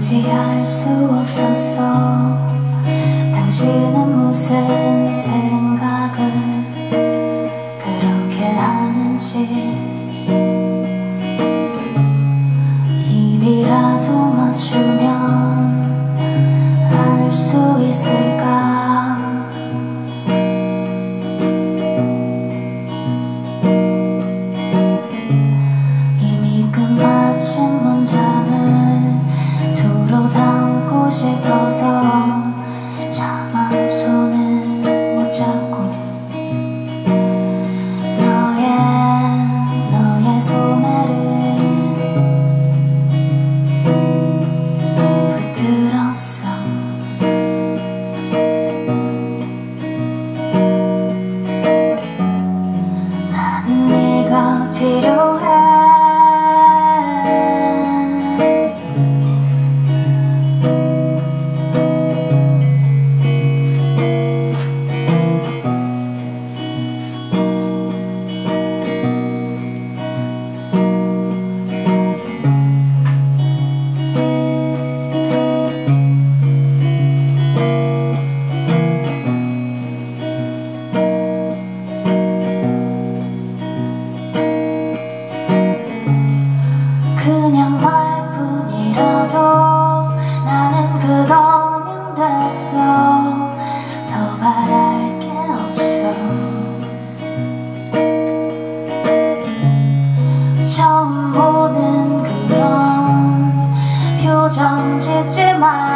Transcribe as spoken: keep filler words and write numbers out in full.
도무지 알 수 없었어. 당신은 무슨 생각을 그렇게 하는지. 입이라도 맞추면 알 수 있을까. 이미 끝마친 문장을 두루 담고 싶어서 차마 손을 못 잡고 너의 너의 소매를 붙들었어. 나는 네가 필요해. 그냥 말뿐이라도 나는 그거면 됐어. 더 바랄 게 없어. 처음 보는 그런 표정 짓지 마.